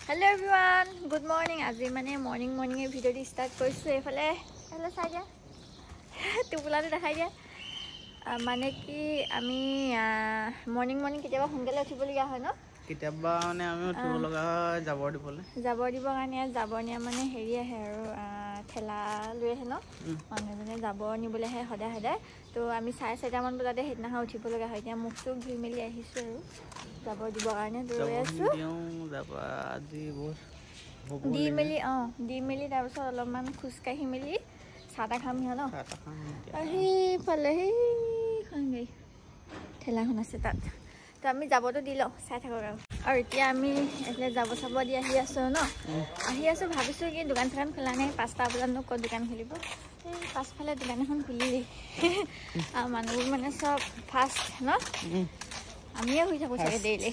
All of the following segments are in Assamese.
Hello everyone, good morning. আজি মানে morning ভিডিঅ'টি ষ্টাৰ্ট কৰিছোঁ। এইফালে চাই দিয়া টোপোলাটো দেখাই দিয়া। মানে কি আমি মৰ্নিং কেতিয়াবা সোনকালে উঠিবলগীয়া হয় ন, কেতিয়াবা মানে আমি উঠিব লগা হয় জাবৰ দিবৰ কাৰণে জাবৰ নিয়া মানে হেৰি আহে আৰু ঠেলা লৈ আহে ন, মানুহজনে জাবৰ নিবলৈ আহে সদায়। তো আমি 4:30মান বজাতে সেইদিনাখন উঠিব লগা হয়। এতিয়া মুখ চুখ ধুই মেলি আহিছোঁ আৰু জাবৰ দিবৰ কাৰণে দৌৰাই আছোঁ। দি মেলি তাৰপিছত অলপমান খোজকাঢ়ি মেলি চাহ তাহ খাম ন। সেইফালে সেইখন গাড়ী ঠেলাখন আছে তাত, তো আমি যাবতো দি লওঁ, চাই থাকক আৰু এতিয়া আমি এইফালে যাব চাব দি আহি আছোঁ ন। ভাবিছোঁ কি দোকান চোকান খোলা নাই, 5টা বজাতনো ক'ত দোকান খুলিব। এই পাছফালে দোকান এখন খুলিলেই আৰু মানুহবোৰ মানে চব ফাষ্ট ন, আমিয়ে শুই থাকোঁ চাগে ডেইলি।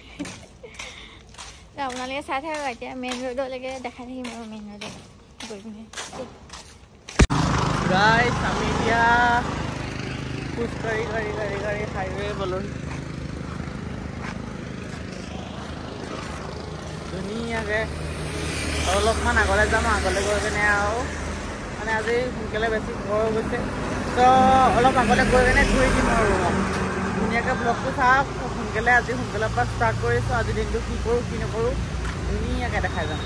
আপোনালোকে চাই থাকক, এতিয়া মেইন ৰোডলৈকে দেখাই থাকিম আৰু মেইন ৰোডত গৈ পিনে। গাইছ আমি এতিয়া খোজকাঢ়ি হাইৱে বলন ধুনীয়াকৈ অলপমান আগলৈ যাম। আগলৈ গৈ কিনে আৰু মানে আজি সোনকালে বেছি ঘৰ হৈ গৈছে, তো অলপ আগলৈ গৈ কিনে ঘূৰি দিম আৰু ধুনীয়াকৈ ব্লগটো চাওক। আজি সোনকালৰ পৰা ষ্টাৰ্ট কৰিছোঁ। আজি দিনটো কি কৰোঁ কি নকৰোঁ ধুনীয়াকৈ দেখাই যাম।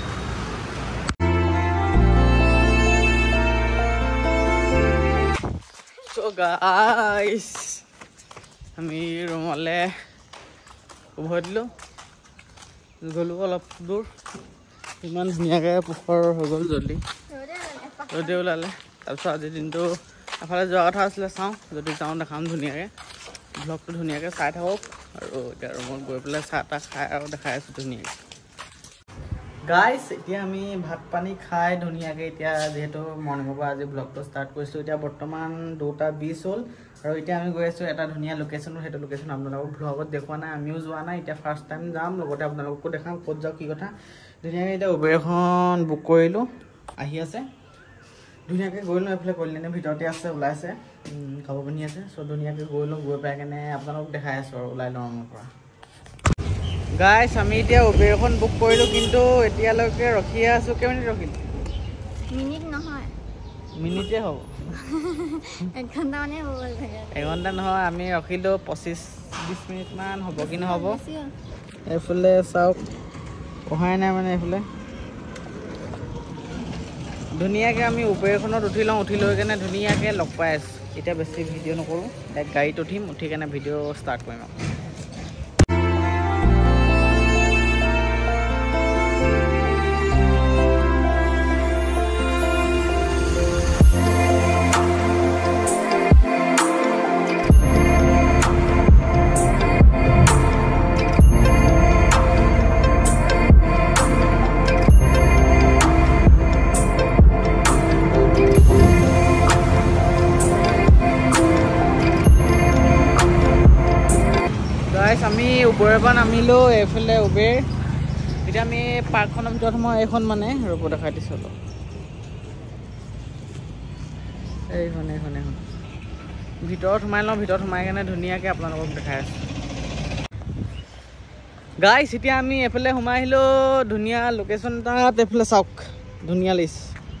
চ' গাইছ আমি ৰুমলৈ উভতি দিলোঁ, গ'লোঁ অলপ দূৰ। ইমান ধুনীয়াকৈ পোহৰ হৈ গ'ল, জল্দি ৰ'দে ওলালে। তাৰপিছত আজিৰ দিনটো এফালে যোৱা কথা আছিলে, চাওঁ যদি যাওঁ দেখাম ধুনীয়াকৈ। ব্লগটো ধুনীয়াকৈ চাই থাকক আৰু এতিয়া ৰুমত গৈ পেলাই চাহ তাহ খাই আৰু দেখাই আছোঁ ধুনীয়াকৈ। গাইছ এতিয়া আমি ভাত পানী খাই ধুনীয়াকৈ, এতিয়া যিহেতু মৰ্ণিঙৰ পৰা আজি ব্লগটো ষ্টাৰ্ট কৰিছোঁ, এতিয়া বৰ্তমান 2:20 হ'ল আৰু এতিয়া আমি গৈ আছোঁ এটা ধুনীয়া লোকেশ্যনত। সেইটো লোকেশ্যন আপোনালোকক ব্লগত দেখুওৱা নাই, আমিও যোৱা নাই, এতিয়া ফাৰ্ষ্ট টাইম যাম। লগতে আপোনালোককো দেখাম ক'ত যাওঁ কি কথা। ধুনীয়াকৈ এতিয়া উবেৰ এখন বুক কৰিলোঁ, আহি আছে ধুনীয়াকৈ গৈ লওঁ। এইফালে কল্যাণীৰ ভিতৰতে আছে, ওলাইছে, কাপোৰ পিন্ধি আছে। চ' ধুনীয়াকৈ গৈ লওঁ, গৈ পাই কেনে আপোনালোকক দেখাই আছোঁ আৰু ওলাই লওঁ ৰুমৰ পৰা। গাইছ আমি এতিয়া উবেৰ এখন বুক কৰিলোঁ, কিন্তু এতিয়ালৈকে ৰখিয়ে আছোঁ। কেইমিনিট ৰখিলোঁ? মিনিটে হ'ব 1 ঘণ্টা মানে হ'ব। 1 ঘণ্টা নহয়, আমি ৰখিলোঁ 25-20 মিনিটমান হ'ব কি নহ'ব। এইফালে চাওক অহাই নাই মানে এইফালে। ধুনীয়াকৈ আমি উবেৰ এখনত উঠি লওঁ, উঠি লৈ কেনে ধুনীয়াকৈ লগ পাই আছোঁ। এতিয়া বেছি ভিডিঅ' নকৰোঁ, ডাইৰেক্ট গাড়ীত উঠিম, উঠি কেনে ভিডিঅ' ষ্টাৰ্ট কৰিম আৰু। আমি উবেৰৰ পৰা নামিলোঁ, এইফালে উবেৰ। এতিয়া আমি পাৰ্কখনৰ ভিতৰত সোমাওঁ। এইখন মানে ৰূপ দেখাই দিছোঁ অলপ, এইখন ভিতৰত সোমাই লওঁ। ভিতৰত সোমাই কেনে ধুনীয়াকৈ আপোনালোকক দেখাই আছোঁ। গাইছ এতিয়া আমি এইফালে সোমাই আহিলোঁ, ধুনীয়া লোকেশ্যন এটাত। এইফালে চাওক ধুনীয়া লাগিছে,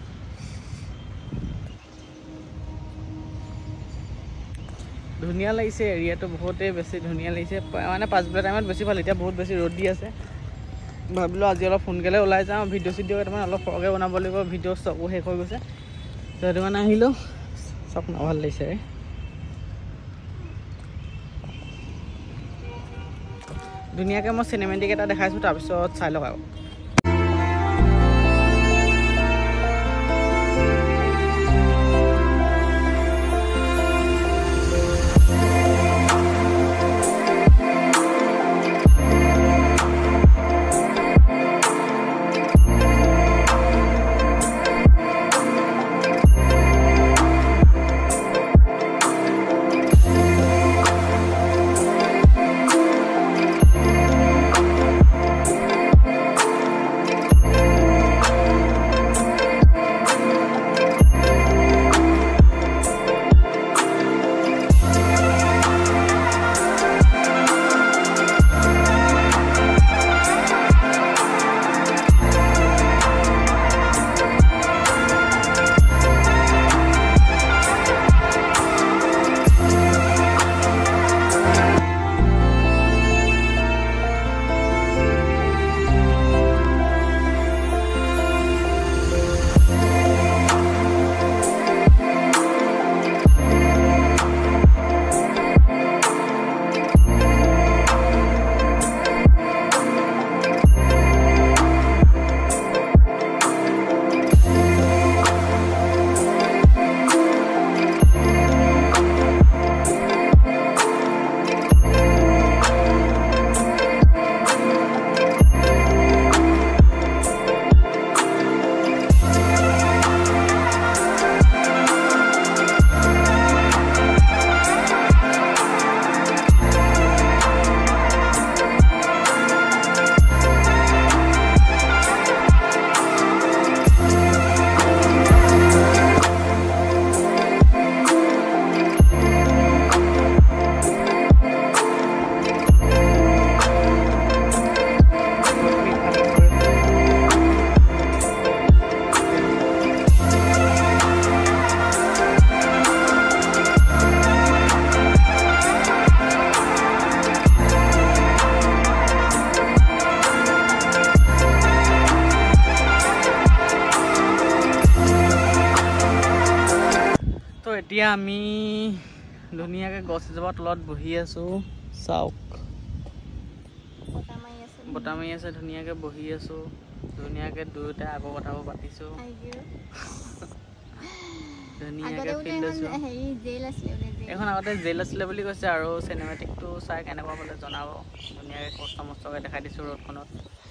ধুনীয়া লাগিছে এৰিয়াটো, বহুতেই বেছি ধুনীয়া লাগিছে। মানে পাছবেলা টাইমত বেছি ভাল, এতিয়া বহুত বেছি ৰ'দ দি আছে। ভাবিলোঁ আজি অলপ সোনকালে ওলাই যাওঁ, ভিডিঅ' কেইটামান অলপ সৰহকৈ বনাব লাগিব, ভিডিঅ' ষ্টকো শেষ হৈ গৈছে। তো সেইটো কাৰণে আহিলোঁ, চব ন ভাল লাগিছে। ধুনীয়াকৈ মই চিনেমেটিক এটা দেখাইছোঁ, তাৰপিছত চাই লওক আৰু। এতিয়া আমি ধুনীয়াকৈ গছ এজোপা তলত বহি আছোঁ চাওক বতাহ মাৰি আছে ধুনীয়াকৈ বহি আছোঁ ধুনীয়াকৈ দুয়োটাই আগৰ কথাবোৰ পাতিছোঁ ধুনীয়াকৈ ফিল লৈছোঁ এখন আগতে জেল আছিলে বুলি কৈছে আৰু চিনেমেটিকটো চাই কেনেকুৱা পালে জনাব ধুনীয়াকৈ কষ্ট মষ্টকৈ দেখাই দিছোঁ ৰ'দখনত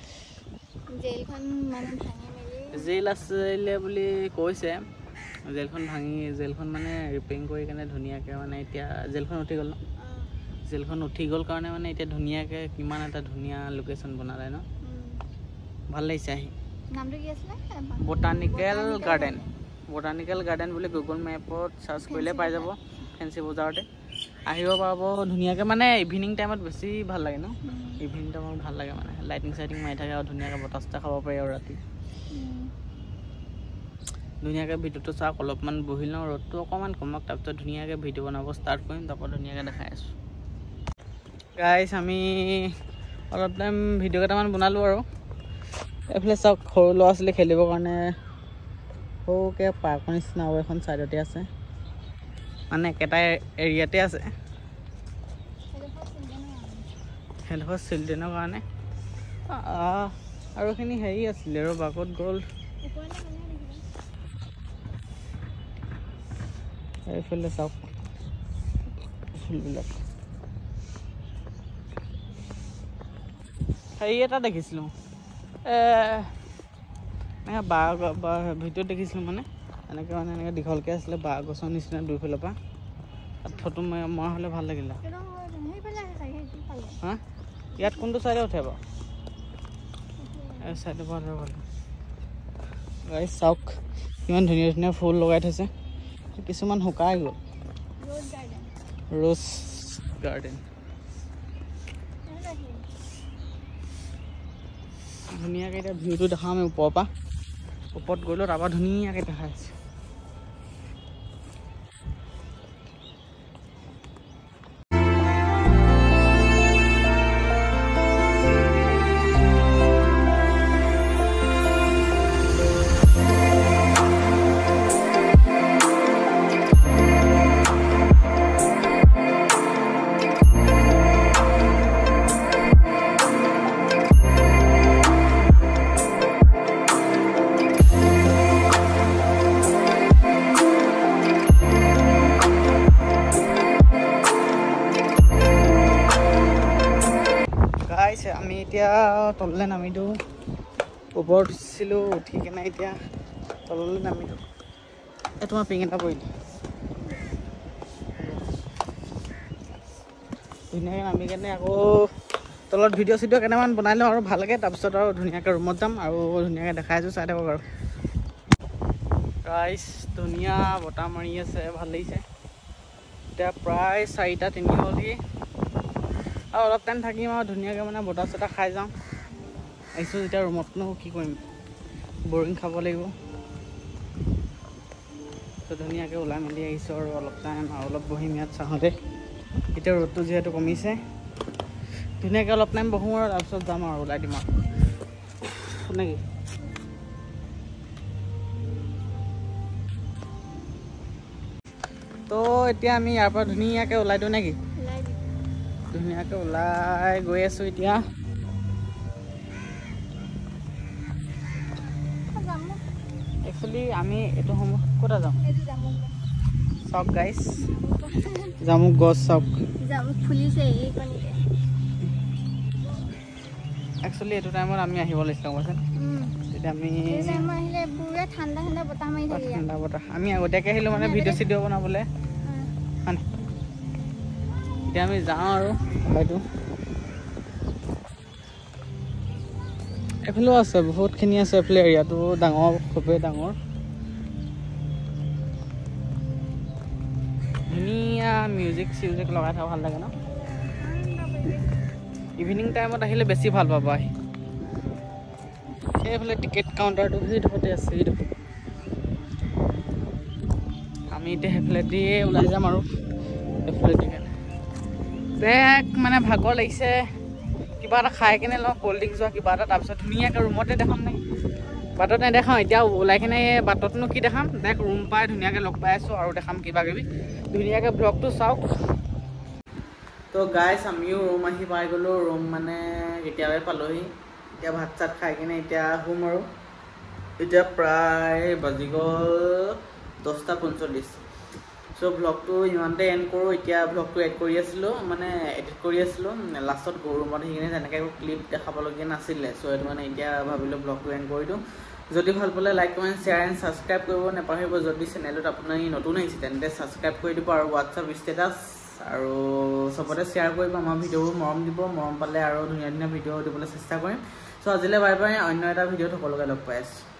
জেল আছিলে বুলি কৈছে জেলখন ভাঙি জেলখন মানে ৰিপেয়াৰিং কৰি কেনে ধুনীয়াকৈ মানে এতিয়া জেলখন উঠি গ'ল ন জেলখন উঠি গ'ল কাৰণে মানে এতিয়া ধুনীয়াকৈ কিমান এটা ধুনীয়া লোকেশ্যন বনালে ন ভাল লাগিছে আহি বটানিকেল গাৰ্ডেন বুলি গুগল মেপত চাৰ্চ কৰিলে পাই যাব ফেঞ্চি বজাৰতে আহিব পাৰিব ধুনীয়াকৈ মানে ইভিনিং টাইমত বেছি ভাল লাগে ন ইভিনিং টাইমত ভাল লাগে মানে লাইটিং চাইটিং মাৰি থাকে আৰু ধুনীয়াকৈ বতাহ চতাহ খাব পাৰি আৰু ৰাতি ধুনীয়াকৈ ভিডিঅ'টো চাওক অলপমান বহি লওঁ ৰ'দটো অকণমান কমক তাৰপিছত ধুনীয়াকৈ ভিডিঅ' বনাব ষ্টাৰ্ট কৰিম তাৰপৰা ধুনীয়াকৈ দেখাই আছোঁ গাইছ আমি অলপ টাইম ভিডিঅ' কেইটামান বনালোঁ আৰু এইফালে চাওক সৰু ল'ৰা ছোৱালী খেলিবৰ কাৰণে সৰুকৈ পাৰ্কৰ নিচিনা আৰু এখন ছাইডতে আছে মানে একেটা এৰিয়াতে আছে সেইডোখৰ চিলড্ৰেনৰ কাৰণে আৰু এইখিনি হেৰি আছিলে আৰু বাকত গ'ল এইফালে চাওক ফুলবিলাক হেৰি এটা দেখিছিলোঁ এনেকৈ বাঁহ ভিডিঅ'ত দেখিছিলোঁ মানে এনেকৈ দীঘলকৈ আছিলে বাঁহ গছৰ নিচিনা দুইফালৰ পৰা তাত ফটো মৰা হ'লে ভাল লাগিলে হা ইয়াত কোনটো চাইডে উঠে বাৰু এই চাইডৰ পৰা ভাল গাইছ চাওক কিমান ধুনীয়া ধুনীয়া ফুল লগাই থৈছে কিছুমান শুকাই গ'ল ৰ'জ গাৰ্ডেন ধুনীয়াকৈ এতিয়া ভিউটো দেখাম আমি ওপৰৰ পৰা ওপৰত গ'লেও তাৰপৰা ধুনীয়াকৈ দেখাই আছে আমি এতিয়া তললৈ নামি দিওঁ ওপৰত উঠিছিলোঁ উঠি কেনে এতিয়া তললৈ নামি দিওঁ এই তোমাৰ পিং এটা পৰি ধুনীয়াকৈ নামি কেনে আকৌ তলত ভিডিঅ' চিডিঅ' কেইটামান বনাই লওঁ আৰু ভালকৈ তাৰপিছত আৰু ধুনীয়াকৈ ৰুমত যাম আৰু ধুনীয়াকৈ দেখাই আছোঁ চাই থাকক আৰু ৰাইজ ধুনীয়া বতাহ মাৰি আছে ভাল লাগিছে এতিয়া প্ৰায় 4:03 হ'লহি আৰু অলপ টাইম থাকিম আৰু ধুনীয়াকৈ মানে বতাহ চতাহ খাই যাওঁ আহিছোঁ যেতিয়া ৰুমতনো কি কৰিম বৰিং খাব লাগিব তো ধুনীয়াকৈ ওলাই মেলি আহিছোঁ আৰু অলপ টাইম আৰু অলপ বহিম ইয়াত চাওঁতে এতিয়া ৰ'দটো যিহেতু কমিছে ধুনীয়াকৈ অলপ টাইম বহোঁ আৰু তাৰপিছত যাম আৰু ওলাই দিম আৰু নেকি তো এতিয়া আমি ইয়াৰ পৰা ধুনীয়াকৈ ওলাই দিওঁ নেকি ধুনীয়াকৈ ওলাই গৈ আছোঁ এতিয়া একচুৱেলি আমি এইটো সময় ক'ত যাওঁ চাওক গাইছ জামুক গছ চাওক একচুৱেলি এইটো টাইমত আমি আহিব লাগিছিলে কৈছে তেতিয়া আমি ঠাণ্ডা বতাহ আমি আগতীয়াকৈ আহিলোঁ মানে ভিডিঅ' চিডিঅ' বনাবলৈ হয় এতিয়া আমি যাওঁ আৰু হয়তো এইফালেও আছে বহুতখিনি আছে এইফালে এৰিয়াটো ডাঙৰ খুবেই ডাঙৰ ধুনীয়া মিউজিক চিউজিক লগাই থকা ভাল লাগে ন ইভিনিং টাইমত আহিলে বেছি ভাল পাব আহি সেইফালে টিকেট কাউণ্টাৰটো সেইডোখৰতে আছে সেইডোখৰ আমি এতিয়া সেইফালে দিয়ে ওলাই যাম আৰু এইফালে টিকেট বেগ মানে ভাগৰ লাগিছে কিবা এটা খাই কেনে লওঁ ক'ল্ড ড্ৰিংক যোৱা কিবা এটা তাৰপিছত ধুনীয়াকৈ ৰুমতে দেখাম নাই বাটত নেদেখাওঁ এতিয়া ওলাই কিনে বাটতনো কি দেখাম ডাইৰেক্ট ৰুম পাই ধুনীয়াকৈ লগ পাই আছোঁ আৰু দেখাম কিবা কিবি ধুনীয়াকৈ ব্লগটো চাওক তো গাইছ আমিও ৰুম আহি পাই গ'লোঁ ৰুম মানে কেতিয়াবাই পালোহি এতিয়া ভাত চাত খাই কিনে এতিয়া শুম আৰু এতিয়া প্ৰায় বাজি গ'ল 10:45 চ' ব্লগটো ইমানতে এণ্ড কৰোঁ এতিয়া ব্লগটো এড কৰি আছিলোঁ মানে এডিট কৰি আছিলোঁ লাষ্টত ৰুমত আহি কিনে তেনেকৈ একো ক্লিপ দেখাবলগীয়া নাছিলে চ' সেইটো মানে এতিয়া ভাবিলোঁ ব্লগটো এণ্ড কৰি দিওঁ যদি ভাল পালে like comment share and subscribe কৰিব নাপাহৰিব যদি চেনেলত আপুনি নতুন আহিছে তেন্তে ছাবস্ক্ৰাইব কৰি দিব আৰু হোৱাটছআপ ষ্টেটাছ আৰু চবতে শ্বেয়াৰ কৰিব আমাৰ ভিডিঅ'বোৰ মৰম দিব মৰম পালে আৰু ধুনীয়া ধুনীয়া ভিডিঅ' দিবলৈ চেষ্টা কৰিম চ' আজিলৈ বাই বাই অন্য এটা ভিডিঅ'ত সকলোকে লগ পাই আছোঁ